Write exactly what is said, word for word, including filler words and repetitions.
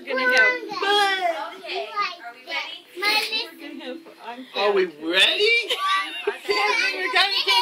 gonna go. Okay, are we ready? We're gonna have, I'm Are we fat. ready? We're gonna